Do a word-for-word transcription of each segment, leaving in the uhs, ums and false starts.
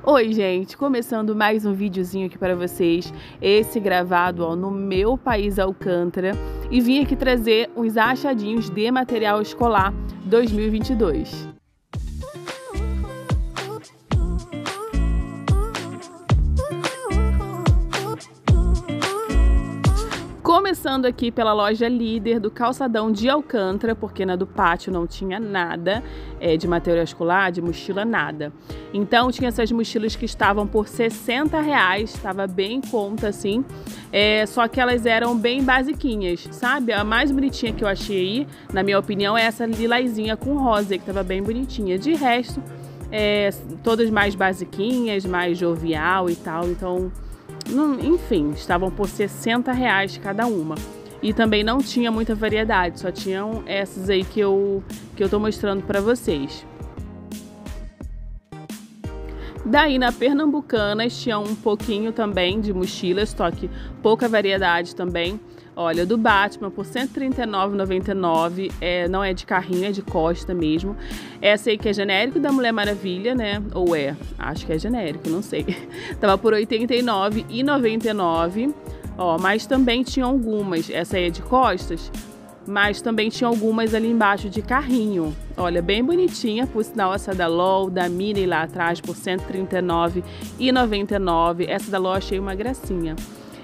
Oi, gente, começando mais um videozinho aqui para vocês, esse gravado ó, no meu país Alcântara, e vim aqui trazer uns achadinhos de material escolar dois mil e vinte e dois. Começando aqui pela loja líder do calçadão de Alcântara, porque na do pátio não tinha nada é, de material escolar, de mochila, nada. Então tinha essas mochilas que estavam por sessenta reais, estava bem em conta assim, é, só que elas eram bem basiquinhas, sabe? A mais bonitinha que eu achei aí, na minha opinião, é essa lilazinha com rosa, que estava bem bonitinha. De resto, é, todas mais basiquinhas, mais jovial e tal, então... Enfim, estavam por sessenta reais cada uma. E também não tinha muita variedade, só tinham essas aí que eu, que eu tô mostrando para vocês. Daí na Pernambucanas tinha um pouquinho também de mochilas, só que pouca variedade também. Olha, do Batman por cento e trinta e nove reais e noventa e nove centavos, é, não é de carrinho, é de costa mesmo. Essa aí que é genérico da Mulher Maravilha, né? Ou é? Acho que é genérico, não sei. Tava por oitenta e nove reais e noventa e nove centavos. Ó, mas também tinha algumas. Essa aí é de costas, mas também tinha algumas ali embaixo de carrinho. Olha, bem bonitinha, por sinal essa da LOL, da Mini lá atrás por cento e trinta e nove reais e noventa e nove centavos. Essa da LOL achei uma gracinha.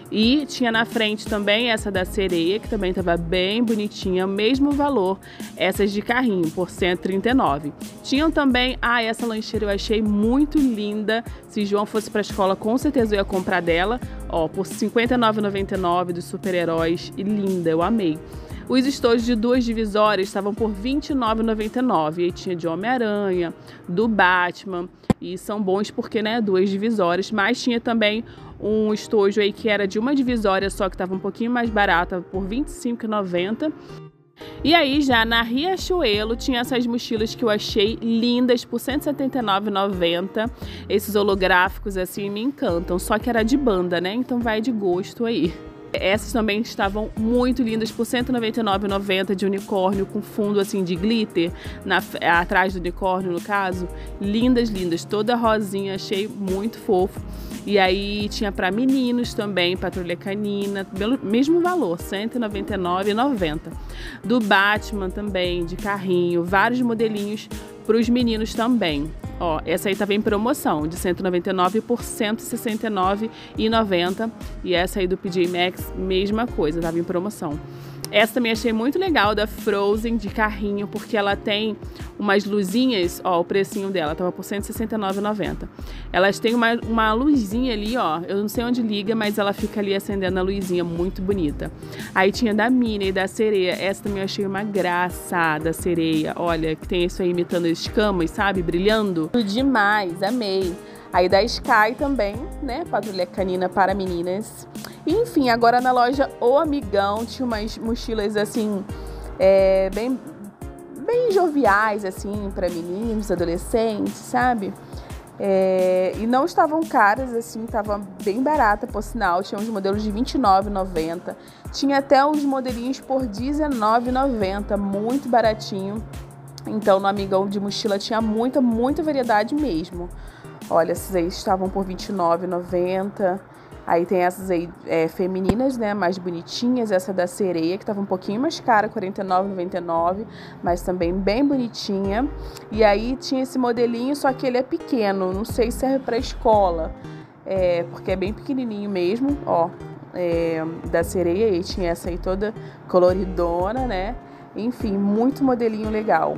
E tinha na frente também essa da Sereia, que também estava bem bonitinha, mesmo valor, essas de carrinho, por cento e trinta e nove reais. Tinham também, ah, essa lancheira eu achei muito linda, se João fosse para a escola, com certeza eu ia comprar dela, ó, por cinquenta e nove reais e noventa e nove centavos dos super-heróis, e linda, eu amei. Os estojos de duas divisórias estavam por vinte e nove reais e noventa e nove centavos, e aí tinha de Homem-Aranha, do Batman, e são bons porque, né, duas divisórias, mas tinha também um estojo aí que era de uma divisória só, que estava um pouquinho mais barata, por vinte e cinco reais e noventa centavos. E aí já na Riachuelo tinha essas mochilas que eu achei lindas por cento e setenta e nove reais e noventa centavos. Esses holográficos assim me encantam, só que era de banda, né? Então vai de gosto aí. Essas também estavam muito lindas por cento e noventa e nove reais e noventa centavos, de unicórnio com fundo assim de glitter na, atrás do unicórnio no caso. Lindas, lindas, toda rosinha, achei muito fofo. E aí tinha para meninos também, Patrulha Canina, pelo mesmo valor, cento e noventa e nove reais e noventa centavos. Do Batman também, de carrinho, vários modelinhos para os meninos também. Ó, essa aí estava em promoção, de cento e noventa e nove reais por cento e sessenta e nove reais e noventa centavos. E essa aí do P J Max, mesma coisa, estava em promoção. Essa também achei muito legal, da Frozen, de carrinho, porque ela tem umas luzinhas, ó, o precinho dela tava por cento e sessenta e nove reais e noventa centavos. Elas têm uma, uma luzinha ali, ó, eu não sei onde liga, mas ela fica ali acendendo a luzinha, muito bonita. Aí tinha da Minnie e da Sereia, essa também eu achei uma graça, da Sereia, olha, que tem isso aí imitando as escamas, sabe, brilhando. Demais, amei. Aí da Sky também, né, Patrulha Canina para meninas. Enfim, agora na loja O Amigão tinha umas mochilas assim, é, bem, bem joviais assim para meninos, adolescentes, sabe? É, e não estavam caras assim, tava bem barata, por sinal. Tinha uns modelos de vinte e nove reais e noventa centavos. Tinha até uns modelinhos por dezenove reais e noventa centavos, muito baratinho. Então no Amigão de mochila tinha muita, muita variedade mesmo. Olha, essas aí estavam por vinte e nove reais e noventa centavos. Aí tem essas aí é, femininas, né, mais bonitinhas. Essa da Sereia, que tava um pouquinho mais cara, quarenta e nove reais e noventa e nove centavos, mas também bem bonitinha. E aí tinha esse modelinho, só que ele é pequeno, não sei se serve para escola, é, porque é bem pequenininho mesmo, ó, é, da Sereia. E tinha essa aí toda coloridona, né, enfim, muito modelinho legal.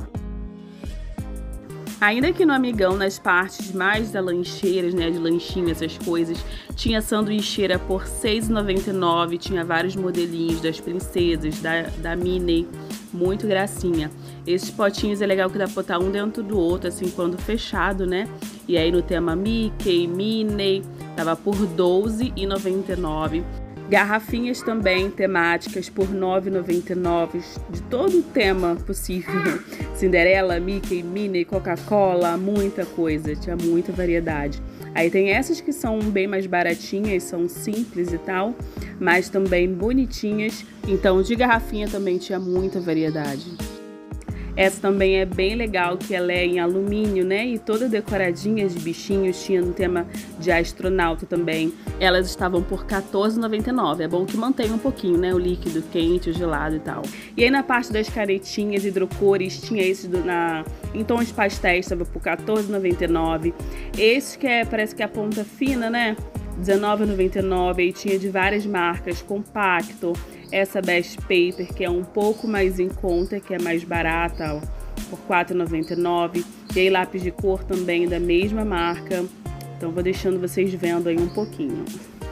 Ainda aqui no Amigão, nas partes mais da lancheiras, né, de lanchinho, essas coisas, tinha sanduicheira por seis reais e noventa e nove centavos, tinha vários modelinhos das princesas, da, da Minnie, muito gracinha. Esses potinhos é legal que dá pra botar um dentro do outro, assim, quando fechado, né? E aí no tema Mickey, Minnie, tava por doze reais e noventa e nove centavos. Garrafinhas também temáticas por nove reais e noventa e nove centavos, de todo o tema possível. Cinderela, Mickey, Minnie, Coca-Cola, muita coisa, tinha muita variedade. Aí tem essas que são bem mais baratinhas, são simples e tal, mas também bonitinhas. Então de garrafinha também tinha muita variedade. Essa também é bem legal, que ela é em alumínio, né? E toda decoradinha de bichinhos, tinha no tema de astronauta também. Elas estavam por quatorze reais e noventa e nove centavos. É bom que mantenha um pouquinho, né? O líquido quente, o gelado e tal. E aí na parte das canetinhas hidrocores, tinha esse do, na, em tons pastéis, estava por quatorze reais e noventa e nove centavos. Esse que é, parece que é a ponta fina, né? dezenove reais e noventa e nove centavos. E tinha de várias marcas, compacto. Essa Best Paper, que é um pouco mais em conta, que é mais barata, ó, por quatro reais e noventa e nove centavos. E aí lápis de cor também da mesma marca. Então vou deixando vocês vendo aí um pouquinho.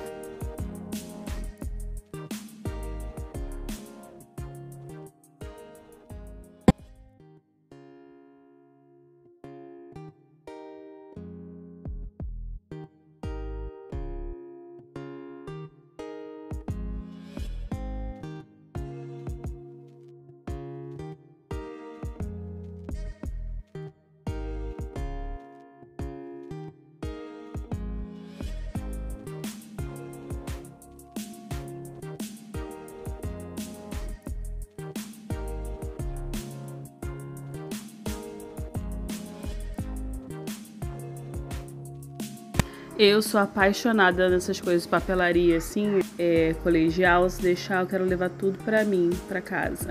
Eu sou apaixonada nessas coisas de papelaria, assim, é, colegial. Se deixar, eu quero levar tudo pra mim, pra casa.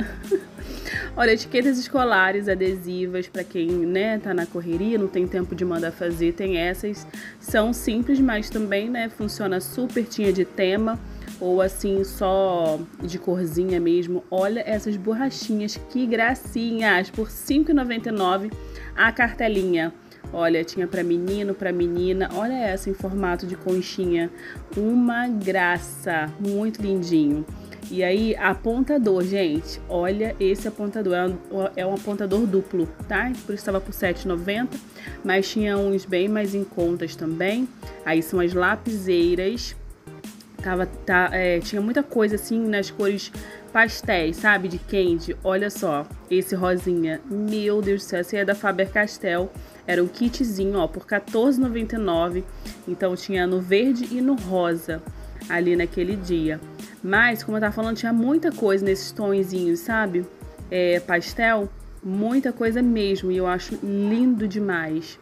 Olha, etiquetas escolares, adesivas, pra quem, né, tá na correria, não tem tempo de mandar fazer, tem essas. São simples, mas também, né, funciona super, tinha de tema, ou assim, só de corzinha mesmo. Olha essas borrachinhas, que gracinhas, por cinco reais e noventa e nove centavos a cartelinha. Olha, tinha para menino, para menina. Olha essa em formato de conchinha. Uma graça. Muito lindinho. E aí, apontador, gente. Olha esse apontador. É um, é um apontador duplo, tá? Por isso estava por sete reais e noventa centavos. Mas tinha uns bem mais em contas também. Aí são as lapiseiras. Tava, tá, é, tinha muita coisa assim nas cores pastéis, sabe? De candy. Olha só, esse rosinha. Meu Deus do céu, esse é da Faber-Castell. Era um kitzinho, ó, por quatorze reais e noventa e nove centavos. Então tinha no verde e no rosa ali naquele dia. Mas, como eu tava falando, tinha muita coisa nesses tonzinhos, sabe? É, pastel, muita coisa mesmo. E eu acho lindo demais.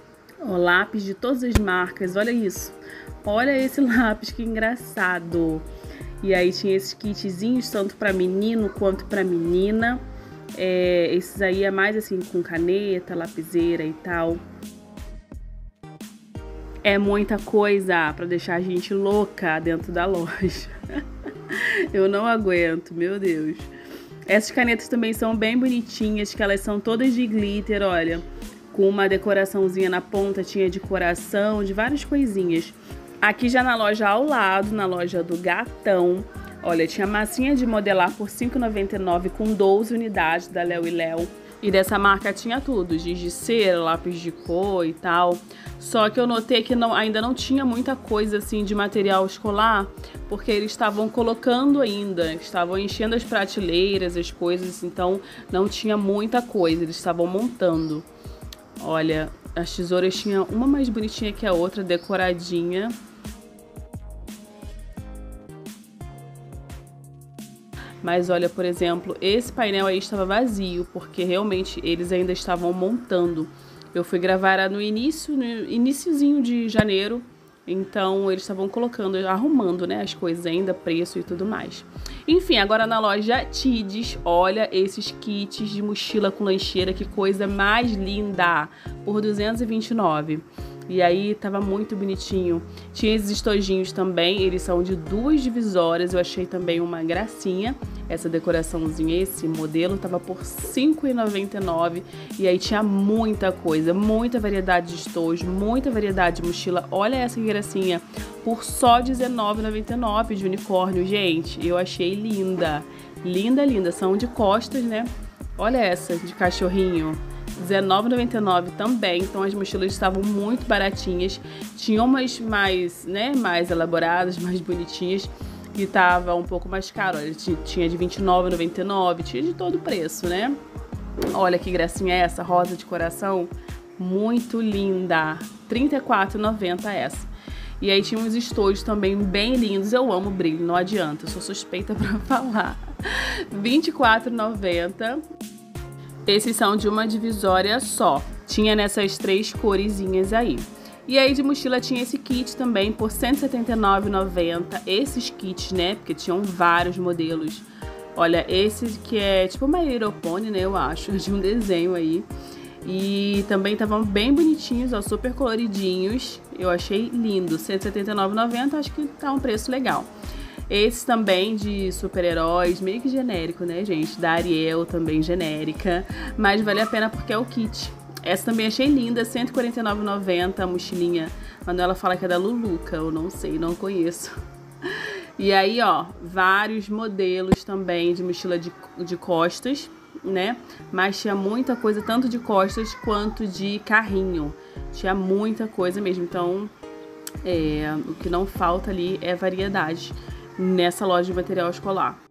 Ó, lápis de todas as marcas, olha isso. Olha esse lápis, que engraçado. E aí tinha esses kitzinhos, tanto para menino quanto para menina. É, esses aí é mais assim, com caneta, lapiseira e tal. É muita coisa para deixar a gente louca dentro da loja. Eu não aguento, meu Deus. Essas canetas também são bem bonitinhas, que elas são todas de glitter, olha. Com uma decoraçãozinha na ponta, tinha de coração, de várias coisinhas. Aqui já na loja ao lado, na loja do Gatão, olha, tinha massinha de modelar por cinco reais e noventa e nove centavos com doze unidades da Léo e Léo. E dessa marca tinha tudo, giz de cera, lápis de cor e tal. Só que eu notei que não, ainda não tinha muita coisa assim de material escolar, porque eles estavam colocando ainda, estavam enchendo as prateleiras, as coisas, então não tinha muita coisa, eles estavam montando. Olha, as tesouras tinham uma mais bonitinha que a outra, decoradinha. Mas olha, por exemplo, esse painel aí estava vazio, porque realmente eles ainda estavam montando. Eu fui gravar no início, no iniciozinho de janeiro, então eles estavam colocando, arrumando, né, as coisas ainda, preço e tudo mais. Enfim, agora na loja Tides, olha esses kits de mochila com lancheira, que coisa mais linda, por duzentos e vinte e nove reais. E aí tava muito bonitinho. Tinha esses estojinhos também, eles são de duas divisórias, eu achei também uma gracinha. Essa decoraçãozinha, esse modelo, tava por cinco reais e noventa e nove centavos. E aí tinha muita coisa, muita variedade de estojos, muita variedade de mochila. Olha essa gracinha, por só dezenove reais e noventa e nove centavos de unicórnio, gente. Eu achei linda, linda, linda. São de costas, né? Olha essa, de cachorrinho. dezenove reais e noventa e nove centavos também, então as mochilas estavam muito baratinhas. Tinha umas mais, né, mais elaboradas, mais bonitinhas, que tava um pouco mais caro. Olha, tinha de vinte e nove reais e noventa e nove centavos, tinha de todo o preço, né? Olha que gracinha é essa, rosa de coração, muito linda, trinta e quatro reais e noventa centavos essa. E aí tinha uns estojos também bem lindos, eu amo brilho, não adianta, eu sou suspeita pra falar. vinte e quatro reais e noventa centavos. Esses são de uma divisória só. Tinha nessas três coresinhas aí. E aí de mochila tinha esse kit também por cento e setenta e nove reais e noventa centavos. Esses kits, né? Porque tinham vários modelos. Olha, esse que é tipo uma aeropone, né? Eu acho, de um desenho aí. E também estavam bem bonitinhos, ó, super coloridinhos. Eu achei lindo. cento e setenta e nove reais e noventa centavos, acho que tá um preço legal. Esse também de super-heróis, meio que genérico, né, gente? Da Ariel, também genérica. Mas vale a pena porque é o kit. Essa também achei linda, cento e quarenta e nove reais e noventa centavos, a mochilinha. Manuela fala que é da Luluca, eu não sei, não conheço. E aí, ó, vários modelos também de mochila de, de costas, né? Mas tinha muita coisa, tanto de costas quanto de carrinho. Tinha muita coisa mesmo, então é, o que não falta ali é variedade nessa loja de material escolar.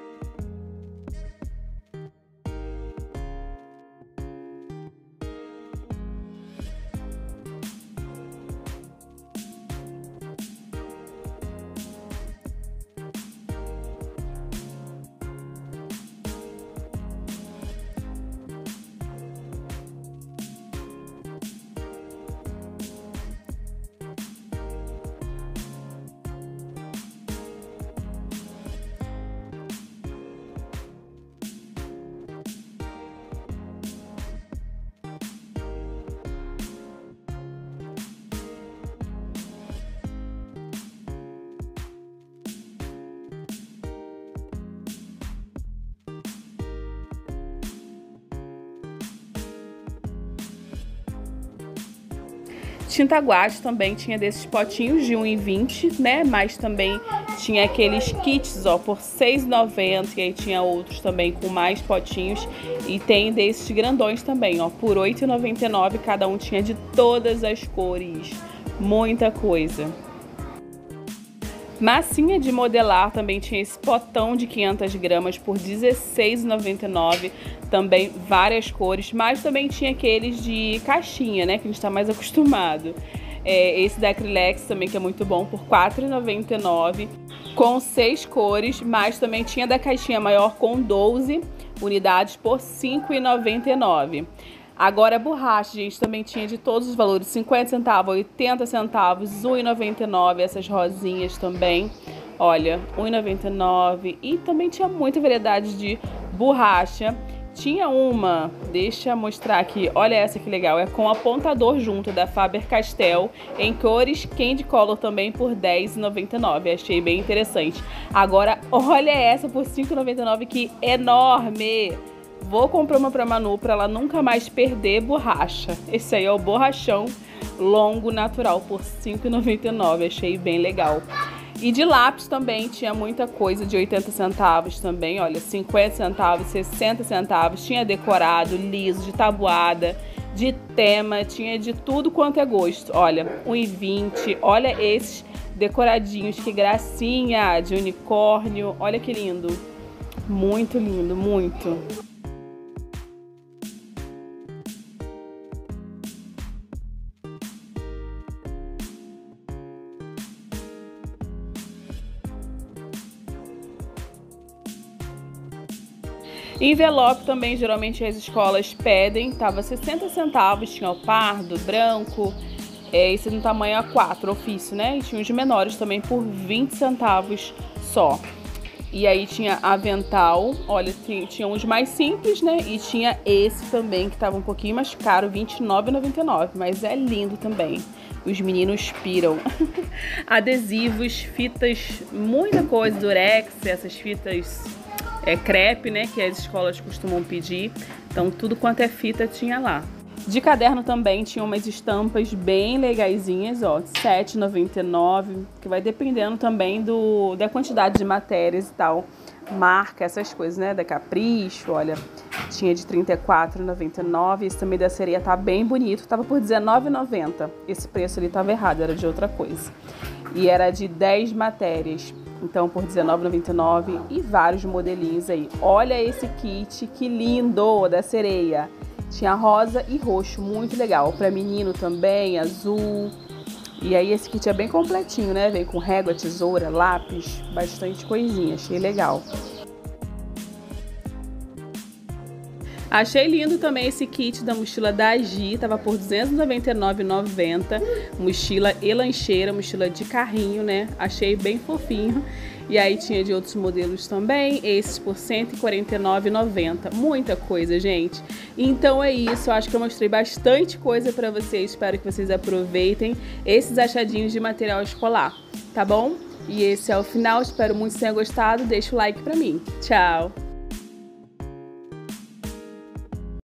Tinta guache também tinha desses potinhos de um real e vinte centavos, né? Mas também tinha aqueles kits, ó, por seis reais e noventa centavos. E aí tinha outros também com mais potinhos. E tem desses grandões também, ó, por oito reais e noventa e nove centavos. Cada um tinha de todas as cores. Muita coisa. Massinha de modelar também tinha esse potão de quinhentas gramas por dezesseis reais e noventa e nove centavos. Também várias cores, mas também tinha aqueles de caixinha, né, que a gente tá mais acostumado. É, esse da Acrylex também, que é muito bom, por quatro reais e noventa e nove centavos, com seis cores, mas também tinha da caixinha maior com doze unidades por cinco reais e noventa e nove centavos. Agora a borracha, gente, também tinha de todos os valores, cinquenta centavos, oitenta centavos, um real e noventa e nove centavos, essas rosinhas também, olha, um real e noventa e nove centavos. E também tinha muita variedade de borracha. Tinha uma, deixa eu mostrar aqui, olha essa que legal, é com apontador junto, da Faber-Castell, em cores Candy Color também por dez reais e noventa e nove centavos, achei bem interessante. Agora, olha essa por cinco reais e noventa e nove centavos, que enorme! Vou comprar uma pra Manu pra ela nunca mais perder borracha. Esse aí é o borrachão longo natural por cinco reais e noventa e nove centavos, achei bem legal. E de lápis também tinha muita coisa de oitenta centavos também, olha, cinquenta centavos, sessenta centavos, tinha decorado, liso, de tabuada, de tema, tinha de tudo quanto é gosto. Olha, um real e vinte centavos, olha esses decoradinhos, que gracinha, de unicórnio, olha que lindo. Muito lindo, muito. Envelope também, geralmente as escolas pedem, tava sessenta centavos, tinha o pardo, branco, é, esse no tamanho A quatro, ofício, né? E tinha os menores também por vinte centavos só. E aí tinha avental, olha, tinha uns mais simples, né? E tinha esse também, que tava um pouquinho mais caro, vinte e nove reais e noventa e nove centavos, mas é lindo também. Os meninos piram. Adesivos, fitas, muita coisa, durex, essas fitas... É crepe, né, que as escolas costumam pedir. Então, tudo quanto é fita tinha lá. De caderno também tinha umas estampas bem legaisinhas, ó, sete reais e noventa e nove centavos, que vai dependendo também do, da quantidade de matérias e tal. Marca, essas coisas, né, da Capricho, olha, tinha de trinta e quatro reais e noventa e nove centavos. Esse também da Sereia tá bem bonito, tava por dezenove reais e noventa centavos. Esse preço ali tava errado, era de outra coisa. E era de dez matérias. Então, por dezenove reais e noventa e nove centavos, e vários modelinhos aí. Olha esse kit, que lindo, da Sereia. Tinha rosa e roxo, muito legal. Para menino também, azul. E aí esse kit é bem completinho, né? Vem com régua, tesoura, lápis, bastante coisinha, achei legal. Achei lindo também esse kit da mochila da Agi, tava por duzentos e noventa e nove reais e noventa centavos. Mochila e lancheira, mochila de carrinho, né? Achei bem fofinho. E aí tinha de outros modelos também, esses por cento e quarenta e nove reais e noventa centavos. Muita coisa, gente. Então é isso, eu acho que eu mostrei bastante coisa pra vocês. Espero que vocês aproveitem esses achadinhos de material escolar, tá bom? E esse é o final, espero muito que tenha gostado. Deixa o like pra mim. Tchau!